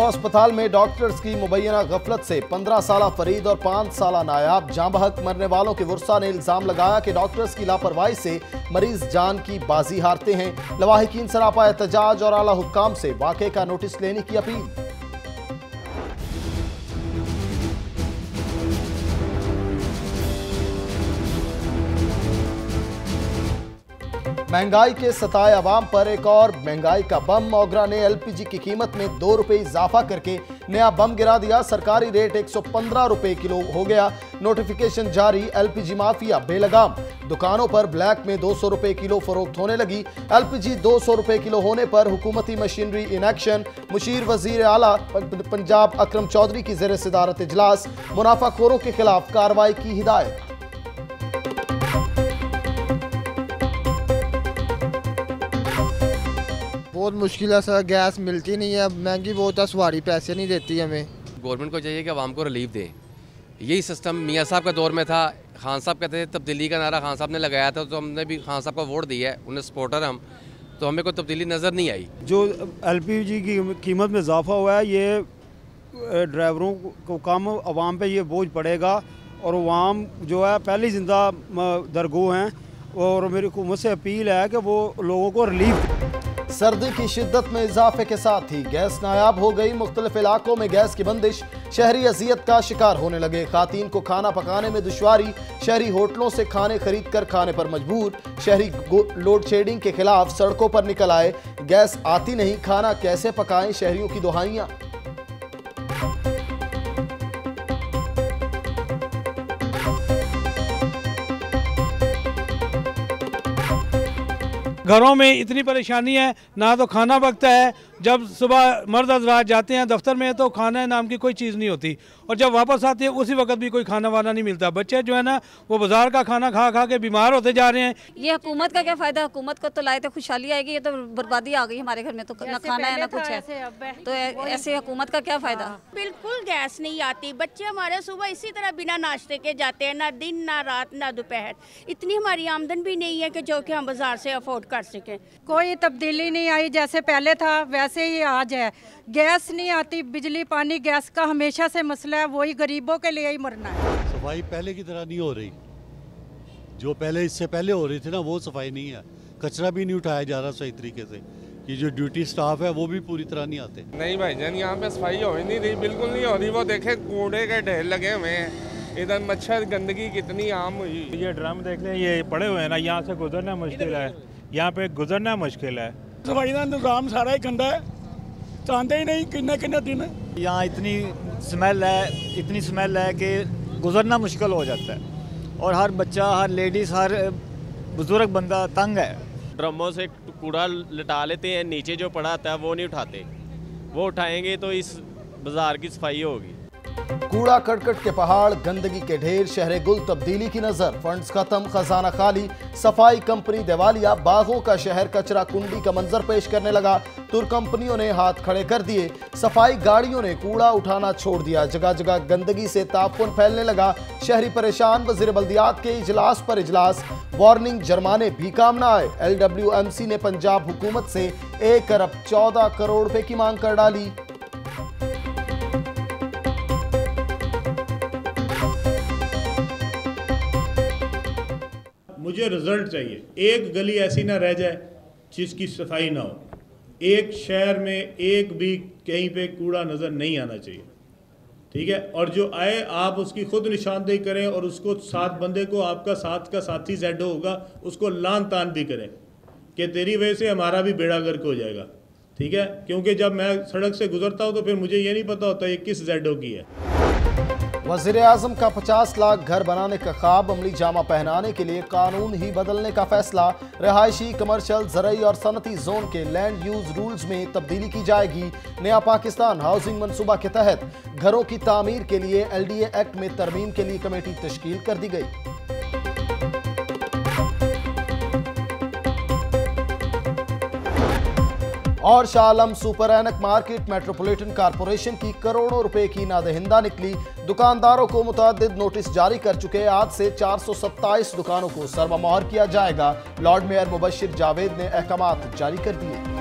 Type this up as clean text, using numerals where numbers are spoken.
अस्पताल में डॉक्टर्स की मुबैना गफलत से 15 साला फरीद और 5 साला नायाब जाँ बहक मरने वालों के वुरसा ने इल्जाम लगाया कि डॉक्टर्स की लापरवाही से मरीज जान की बाजी हारते हैं। लवाहिकीन सरापा एहतजाज और आला हुक्काम से वाक़े का नोटिस लेने की अपील। महंगाई के सताए अवाम पर एक और महंगाई का बम। ओगरा ने एलपीजी की कीमत में 2 रुपए इजाफा करके नया बम गिरा दिया। सरकारी रेट 115 रुपए किलो हो गया। नोटिफिकेशन जारी, एलपीजी माफिया बेलगाम। दुकानों पर ब्लैक में 200 रुपए किलो फरोख्त होने लगी। एलपीजी 200 रुपए किलो होने पर हुकूमती मशीनरी इन एक्शन। मुशीर वजीर आला पंजाब अकरम चौधरी की ज़ेर सदारत इजलास। मुनाफाखोरों के खिलाफ कार्रवाई की हिदायत। बहुत मुश्किल है सर, गैस मिलती नहीं है, महंगी बहुत है, सवारी पैसे नहीं देती हमें। गवर्नमेंट को चाहिए कि आवाम को रिलीफ दे। यही सिस्टम मियाँ साहब के दौर में था। खान साहब कहते थे तब्दीली का नारा खान साहब ने लगाया था, तो हमने भी खान साहब को वोट दिया है, उन्हें सपोर्टर हम, तो हमें कोई तब्दीली नज़र नहीं आई। जो एलपीजी की कीमत में इजाफा हुआ है, ये ड्राइवरों को कम, आवाम पे ये बोझ पड़ेगा और आवाम जो है पहली जिंदा दरगो हैं। और मेरी हुकूमत से अपील है कि वो लोगों को रिलीफ। सर्दी की शिद्दत में इजाफे के साथ ही गैस नायाब हो गई। मुख्तलिफ इलाकों में गैस की बंदिश, शहरी अजियत का शिकार होने लगे। खातीन को खाना पकाने में दुश्वारी, शहरी होटलों से खाने खरीद कर खाने पर मजबूर। शहरी लोड शेडिंग के खिलाफ सड़कों पर निकल आए। गैस आती नहीं, खाना कैसे पकाएं, शहरियों की दुहाइयां। घरों में इतनी परेशानी है, ना तो खाना पकता है। जब सुबह मर्द हज़रात जाते हैं दफ्तर में तो खाना नाम की कोई चीज़ नहीं होती, और जब वापस आते हैं उसी वक्त भी कोई खाना वाना नहीं मिलता। बच्चे जो है ना वो बाजार का खाना खा खा के बीमार होते जा रहे हैं। ये हुकूमत का क्या फ़ायदा? हुकूमत को तो लाए तो खुशहाली आएगी, ये तो बर्बादी आ गई हमारे घर में। तो ना खाना है ना कुछ है, तो ऐसे हुकूमत का क्या फ़ायदा? बिल्कुल गैस नहीं आती। बच्चे हमारे सुबह इसी तरह बिना नाश्ते के जाते हैं, ना दिन ना रात ना दोपहर। इतनी हमारी आमदन भी नहीं है कि जो कि हम बाजार से अफोर्ड कर सकें। कोई तब्दीली नहीं आई, जैसे पहले था वैसे ही आज है। गैस नहीं आती, बिजली पानी गैस का हमेशा से मसला है, वही गरीबों के लिए ही मरना है। सफाई पहले की तरह नहीं हो रही, जो पहले इससे पहले हो रही थी ना वो सफाई नहीं है। कचरा भी नहीं उठाया जा रहा सही तरीके से। ये जो ड्यूटी स्टाफ है वो भी पूरी तरह नहीं आते। नहीं भाईजान, यहाँ पे सफाई हो ही नहीं रही, बिल्कुल नहीं हो रही। वो देखे कूड़े के ढेर लगे हुए हैं, इधर मच्छर गंदगी कितनी आम हुई। ये ड्रम देख लें, ये पड़े हुए हैं ना, यहाँ से गुजरना मुश्किल है, यहाँ पे गुजरना मुश्किल है। सफाई का निज़ाम सारा ही गंदा है, चाहते ही नहीं किन्ने किन्ने दिन। यहाँ इतनी स्मेल है कि गुजरना मुश्किल हो जाता है, और हर बच्चा, हर लेडीज़, हर बुजुर्ग बंदा तंग है। ड्रमों से कूड़ा लटा लेते हैं, नीचे जो पड़ा आता है वो नहीं उठाते। वो उठाएंगे तो इस बाजार की सफाई होगी। कूड़ा करकट के पहाड़, गंदगी के ढेर, शहर गुल तब्दीली की नजर। फंड्स खत्म, खजाना खाली, सफाई कंपनी दिवालिया। बागों का शहर कचरा कुंडी का मंजर पेश करने लगा। तुर कंपनियों ने हाथ खड़े कर दिए। सफाई गाड़ियों ने कूड़ा उठाना छोड़ दिया। जगह जगह गंदगी से ताफुन फैलने लगा। शहरी परेशान, वज़ीर बल्दियात के इजलास पर इजलास। वार्निंग, जुर्माने भी काम न आए। LWMC ने पंजाब हुकूमत से 1 अरब 14 करोड़ रुपए की मांग कर डाली। मुझे रिजल्ट चाहिए। एक गली ऐसी ना रह जाए जिसकी सफाई ना हो। एक शहर में एक भी कहीं पे कूड़ा नज़र नहीं आना चाहिए, ठीक है। और जो आए आप उसकी खुद निशानदेही करें, और उसको 7 बंदे को, आपका साथ का साथी ज़ेडो होगा, उसको लान तान भी करें कि तेरी वजह से हमारा भी बेड़ा गर्क हो जाएगा, ठीक है। क्योंकि जब मैं सड़क से गुजरता हूँ तो फिर मुझे ये नहीं पता होता ये किस ज़ेडो की है। वज़ीर आज़म का 50 लाख घर बनाने का ख्वाब अमली जामा पहनाने के लिए कानून ही बदलने का फैसला। रिहायशी, कमर्शियल, ज़रई और सनती जोन के लैंड यूज रूल्स में तब्दीली की जाएगी। नया पाकिस्तान हाउसिंग मनसूबा के तहत घरों की तामीर के लिए LDA एक्ट में तरमीम के लिए कमेटी तश्कील कर दी गई। और शाह आलम सुपर एनक मार्केट मेट्रोपॉलिटन कॉरपोरेशन की करोड़ों रुपए की नादहिंदा निकली। दुकानदारों को मुतअद्दिद नोटिस जारी कर चुके। आज से 427 दुकानों को सर्वमोहर किया जाएगा। लॉर्ड मेयर मुबशिर जावेद ने अहकामात जारी कर दिए।